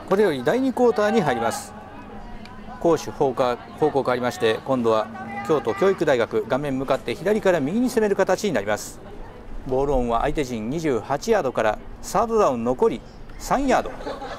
これより第2クォーターに入ります。攻守方向変わりまして、今度は京都教育大学、画面向かって左から右に攻める形になります。ボールオンは相手陣28ヤードからサードダウン残り3ヤード。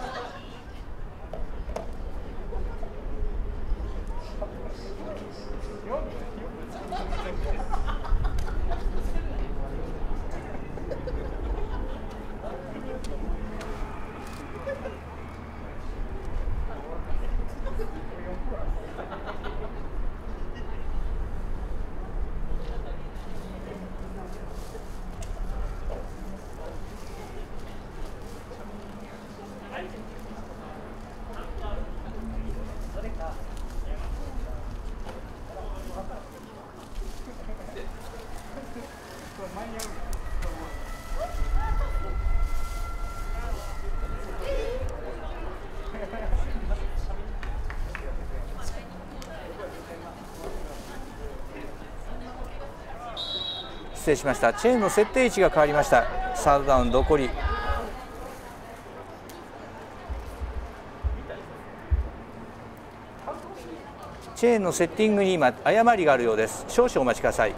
失礼しました。チェーンの設定位置が変わりました。サードダウン残りチェーンのセッティングに今誤りがあるようです。少々お待ちください。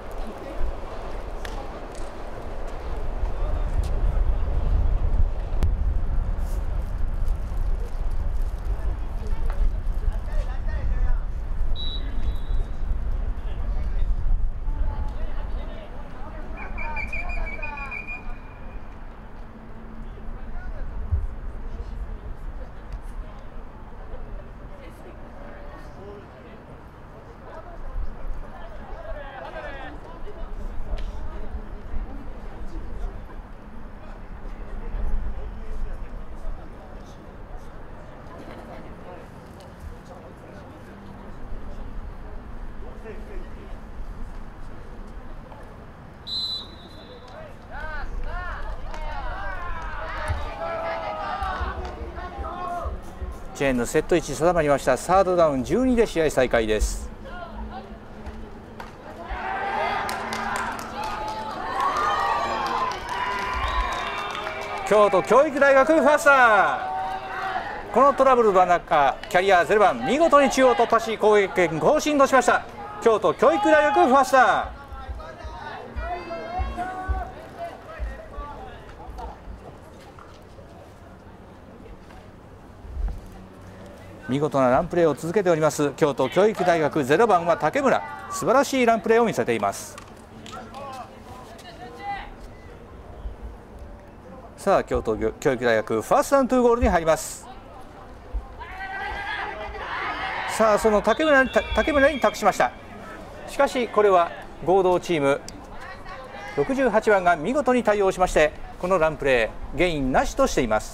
チェーンのセット位置定まりました。サードダウン12で試合再開です。京都教育大学ファースター、このトラブルの中キャリア0番見事に中央突破し攻撃権更新としました。京都教育大学ファースター。見事なランプレーを続けております京都教育大学。0番は竹村、素晴らしいランプレーを見せています。さあ京都教育大学ファーストダウン2ゴールに入ります。さあその竹村に託しました。しかしこれは合同チーム68番が見事に対応しまして、このランプレーゲインなしとしています。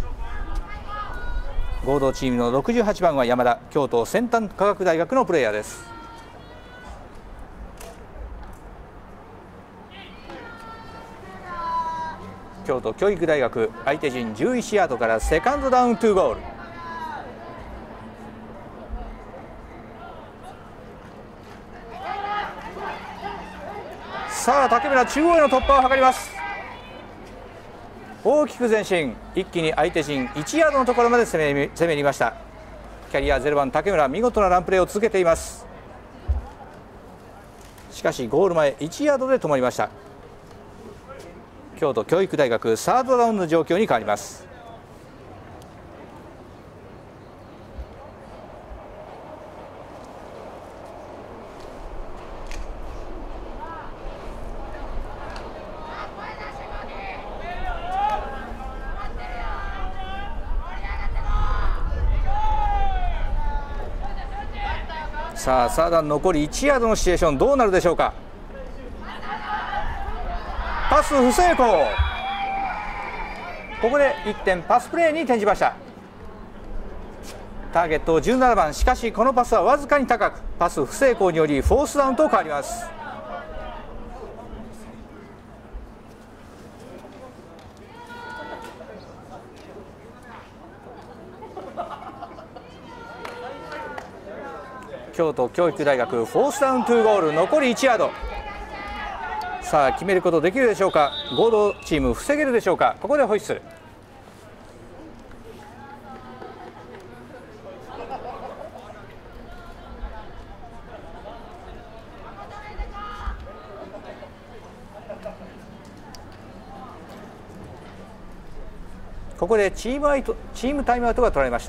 合同チームの68番は山田、京都先端科学大学のプレーヤーです。京都教育大学、相手陣11ヤードからセカンドダウン2ゴール。さあ竹村、中央への突破を図ります。大きく前進、一気に相手陣1ヤードのところまで攻め入りました。キャリア0番竹村、見事なランプレーを続けています。しかしゴール前1ヤードで止まりました。京都教育大学サードダウンの状況に変わります。さあサーダン残り1ヤードのシチュエーション、どうなるでしょうか。パス不成功。ここで1点パスプレーに転じました。ターゲット17番、しかしこのパスはわずかに高く、パス不成功によりフォースダウンと変わります。京都教育大学フォースダウン2ゴール、残り1ヤード。さあ決めることできるでしょうか。合同チーム防げるでしょうか。ここでホイッスル。 ここでチームタイムアウトが取られました。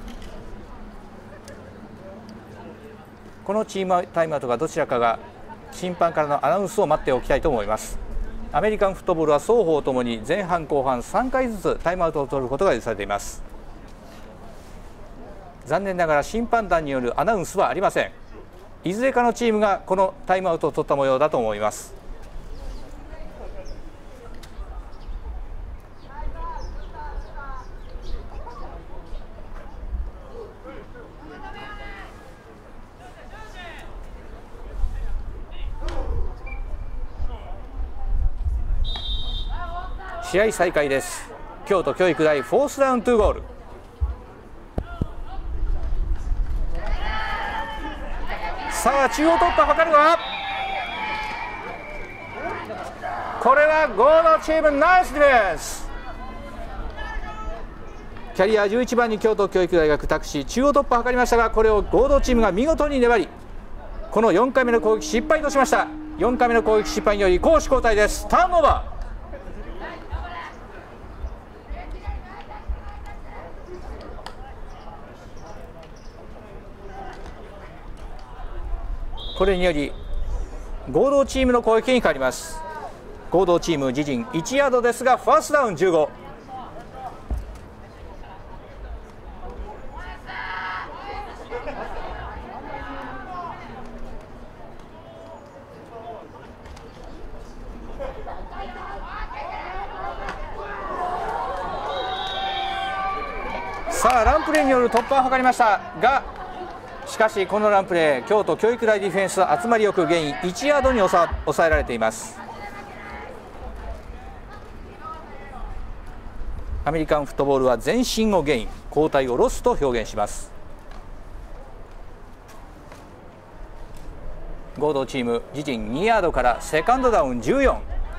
このチームタイムアウトがどちらかが審判からのアナウンスを待っておきたいと思います。アメリカンフットボールは双方ともに前半後半3回ずつタイムアウトを取ることが許されています。残念ながら審判団によるアナウンスはありません。いずれかのチームがこのタイムアウトを取った模様だと思います。試合再開です。京都教育大フォースダウン2ゴール。さあ中央突破図るが、これは合同チームナイスディフェンス。キャリア11番に京都教育大学託し中央突破を図りましたが、これを合同チームが見事に粘り、この4回目の攻撃失敗としました。4回目の攻撃失敗により攻守交代です。ターンオーバー。これにより合同チームの攻撃に変わります。合同チーム自陣1ヤードですがファーストダウン15。さあランプレーによる突破を図りましたが、しかしこのランプレー京都教育大ディフェンス集まりよくゲイン1ヤードに抑えられています。アメリカンフットボールは前進をゲイン、後退をロスと表現します。合同チーム自陣2ヤードからセカンドダウン14。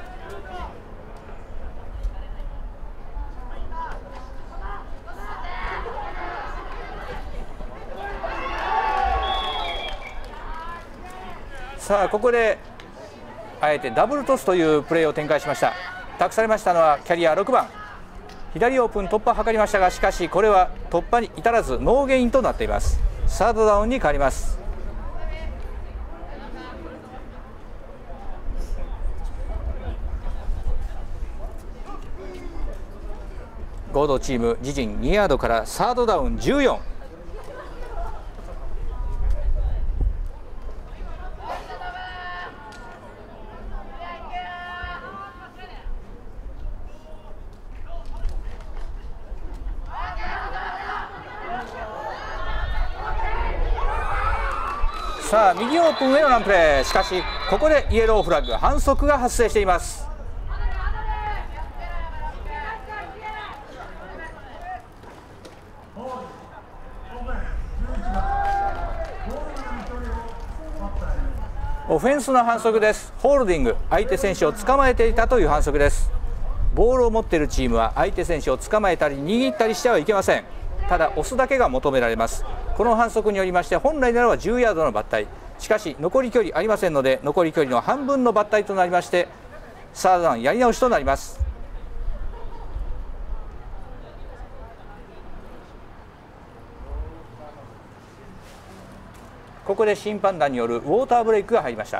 さあここであえてダブルトスというプレーを展開しました。託されましたのはキャリア6番、左オープン突破を図りましたが、しかしこれは突破に至らずノーゲインとなっています。サードダウンに変わります。合同チーム自陣2ヤードからサードダウン14。さあ右オープンへのランプレー、しかしここでイエローフラッグ、反則が発生しています。オフェンスの反則です。ホールディング、相手選手を捕まえていたという反則です。ボールを持っているチームは相手選手を捕まえたり握ったりしてはいけません。ただ押すだけが求められます。この反則によりまして本来ならば10ヤードの抜体、しかし残り距離ありませんので残り距離の半分の抜体となりましてサードダウンやり直しとなります。ここで審判団によるウォーターブレイクが入りました。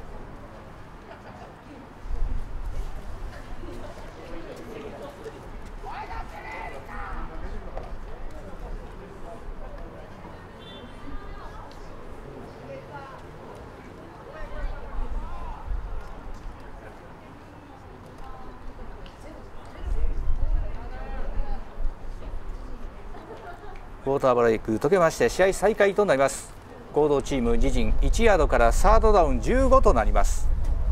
ウォーターブレイク解けまして試合再開となります。合同チーム自陣1ヤードからサードダウン15となります。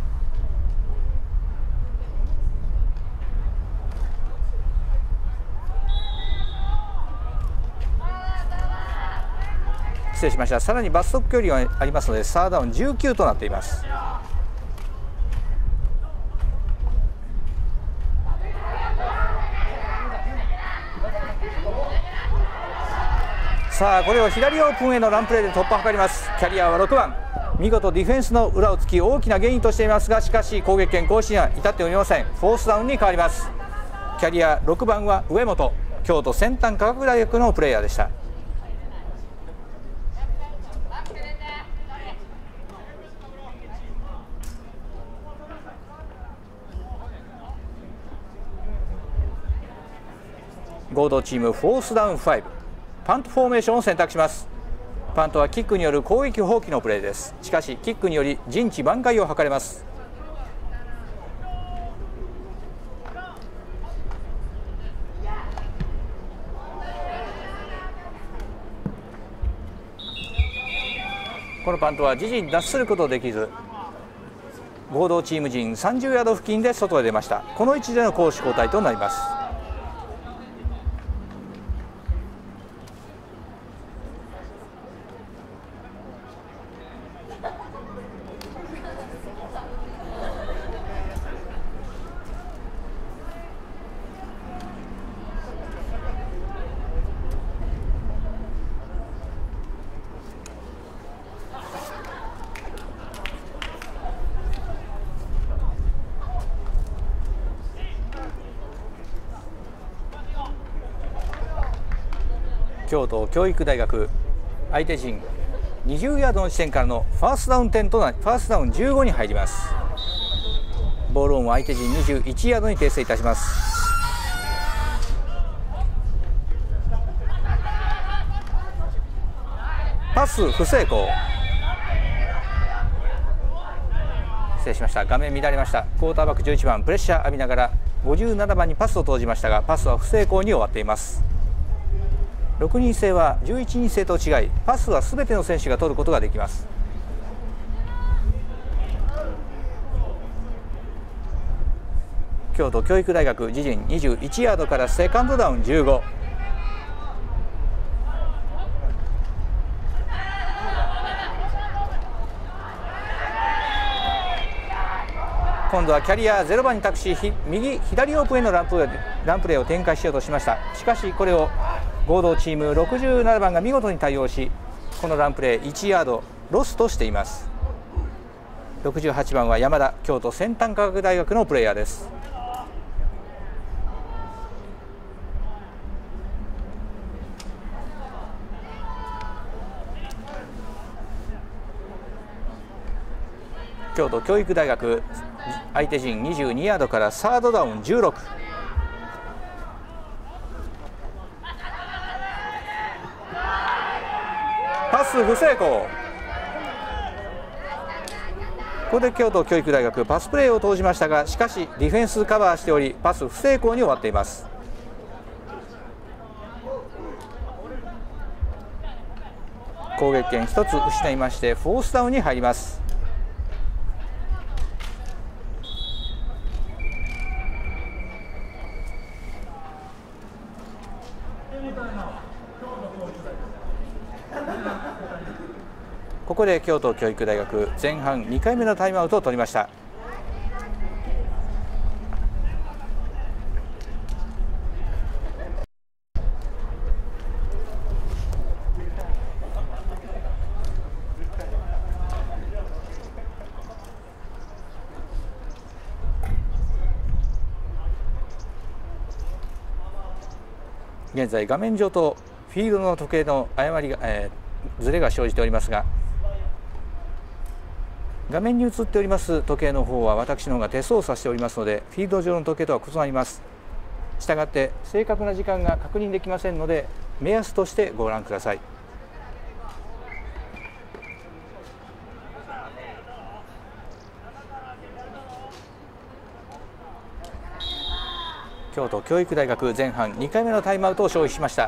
失礼しました。さらに罰則距離がありますのでサードダウン19となっています。さあこれを左オープンへのランプレーで突破を図ります。キャリアは6番、見事ディフェンスの裏を突き大きなゲインとしていますが、しかし攻撃権行使には至っておりません。フォースダウンに変わります。キキャリア6番は上本、京都先端科学大学のプレーヤーでした。合同チームフォースダウン5、パントフォーメーションを選択します。パントはキックによる攻撃放棄のプレーです。しかしキックにより陣地挽回を図れます。このパントは自陣脱することできず、合同チーム陣30ヤード付近で外へ出ました。この位置での攻守交代となります。京都教育大学、相手陣20ヤードの地点からのファーストダウン10となり、ファーストダウン15に入ります。ボールオンは相手陣21ヤードに訂正いたします。パス不成功、失礼しました。画面乱れました。クォーターバック11番プレッシャー浴びながら57番にパスを投じましたが、パスは不成功に終わっています。6人制は11人制と違い、パスはすべての選手が取ることができます。京都教育大学自陣21ヤードからセカンドダウン15。今度はキャリア0番に託し、右左オープンへのランプレーを展開しようとしました。しかしこれを合同チーム67番が見事に対応し、このランプレー1ヤードロスとしています。68番は山田、京都先端科学大学のプレーヤーです。京都教育大学、相手陣22ヤードからサードダウン16。パス不成功。ここで京都教育大学パスプレーを投じましたが、しかしディフェンスカバーしており、パス不成功に終わっています。攻撃権1つ失いまして、フォースダウンに入ります。ここで京都教育大学前半2回目のタイムアウトを取りました。現在画面上とフィールドの時計の誤りが、ずれが生じておりますが、画面に映っております時計の方は私の方が手操作しておりますので、フィールド上の時計とは異なります。したがって正確な時間が確認できませんので、目安としてご覧ください。京都教育大学前半2回目のタイムアウトを消費しました。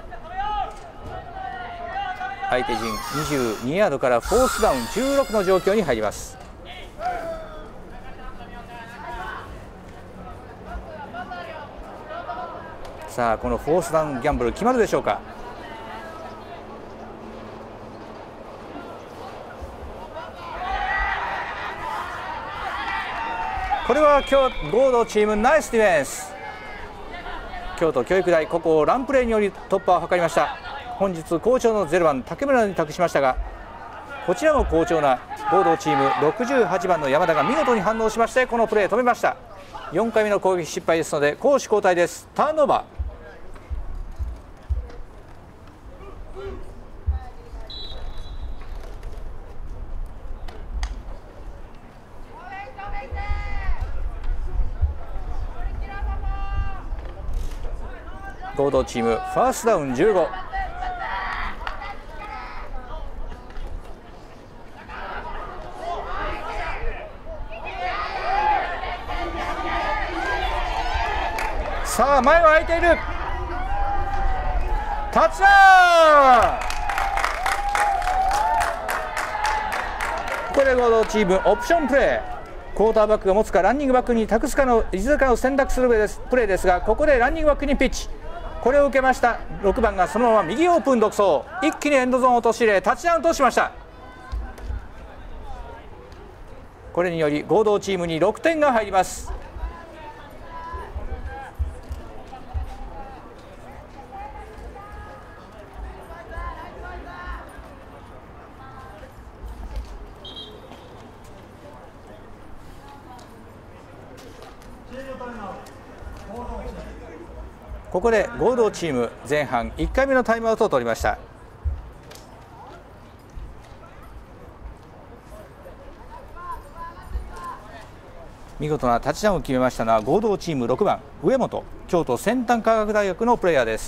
相手陣22ヤードからフォースダウン16の状況に入ります。さあ、このフォースダウンギャンブル決まるでしょうか。これは今日合同チームナイスディフェンス。京都教育大、ここをランプレーにより突破を図りました。本日好調の0番竹村に託しましたが、こちらも好調な合同チーム68番の山田が見事に反応しまして、このプレー止めました。 4回目の攻撃失敗ですので攻守交代です。ターンオーバー。合同チームファーストダウン15。さあ前は空いている。タッチダウン。ここで合同チームオプションプレー。クォーターバックが持つかランニングバックに託すかのいずれかを選択するプレーですが、ここでランニングバックにピッチ。これを受けました6番がそのまま右オープン独走、一気にエンドゾーンを陥れタッチダウンとしました。これにより合同チームに6点が入ります。ここで合同チーム前半1回目のタイムアウトを取りました。見事なタッチダウンを決めましたのは合同チーム6番上本、京都先端科学大学のプレイヤーです。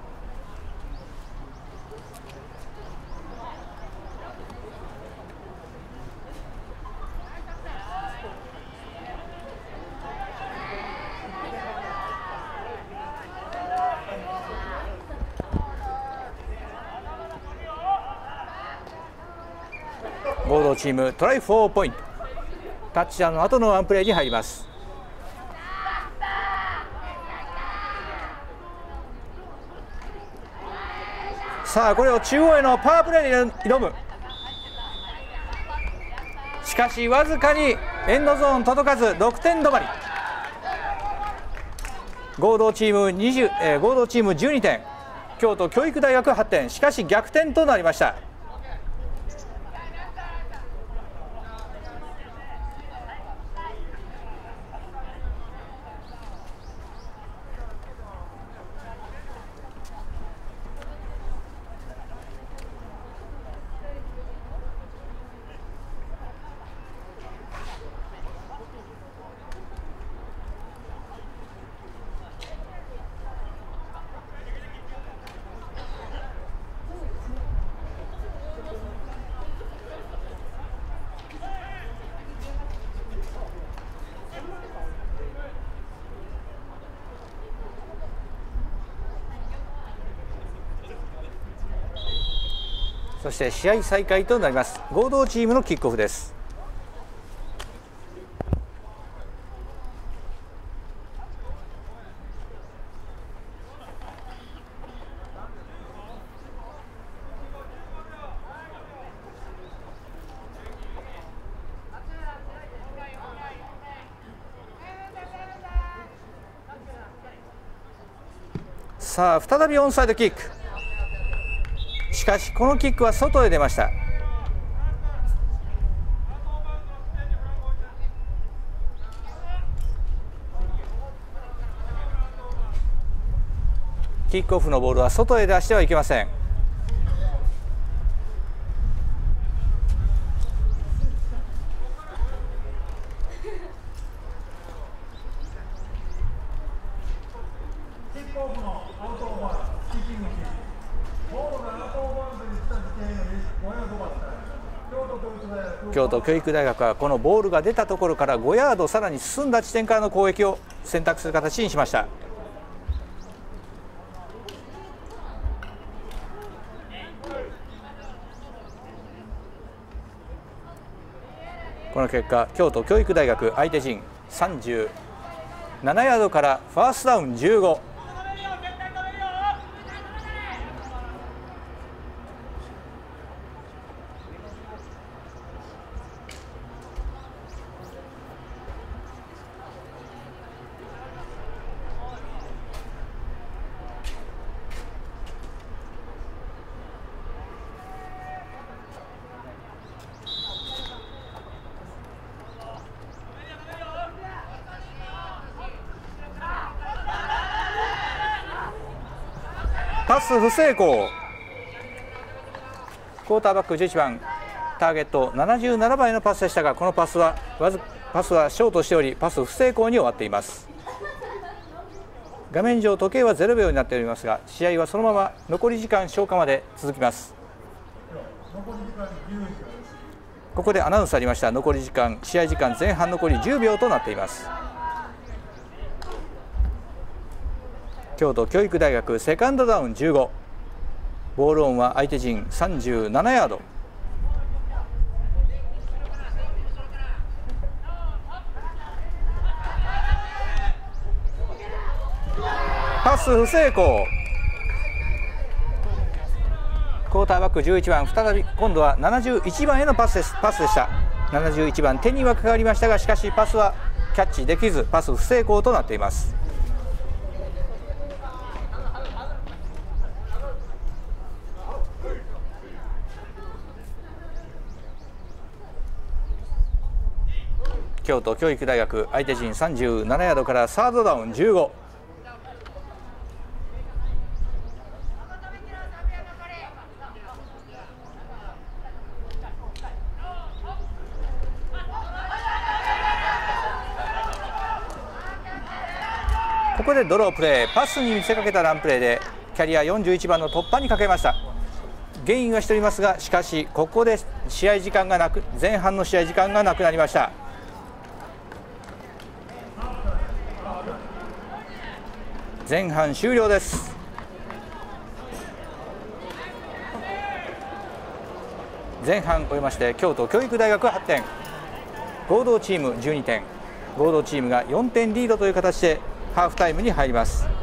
合同チームトライ4ポイント。タッチダウンの後のワンプレーに入ります。さあこれを中央へのパワープレーで挑む。しかしわずかにエンドゾーン届かず6点止まり。合同チーム12点、京都教育大学8点、しかし逆転となりました。そして試合再開となります。合同チームのキックオフです。さあ再びオンサイドキック。しかしこのキックは外へ出ました。キックオフのボールは外へ出してはいけません。京都教育大学はこのボールが出たところから5ヤードさらに進んだ地点からの攻撃を選択する形にしました。この結果、京都教育大学相手陣37ヤードからファーストダウン15。 パス不成功。クォーターバック11番ターゲット77番へのパスでしたが、このパスはショートしておりパス不成功に終わっています。画面上時計は0秒になっておりますが、試合はそのまま残り時間消化まで続きます。ここでアナウンスありました。残り時間、試合時間前半残り10秒となっています。京都教育大学セカンドダウン15、ボールオンは相手陣37ヤード。パス不成功。クォーターバック11番再び今度は71番へのパスでした。71番手にはかかりましたが、しかしパスはキャッチできずパス不成功となっています。京都教育大学相手陣37ヤードからサードダウン15。ここでドロープレー、パスに見せかけたランプレーでキャリア41番の突破にかけました。ゲインはしておりますが、しかしここで前半の試合時間がなくなりました。前半終了です。前半終えまして京都教育大学8点、合同チーム12点、合同チームが4点リードという形でハーフタイムに入ります。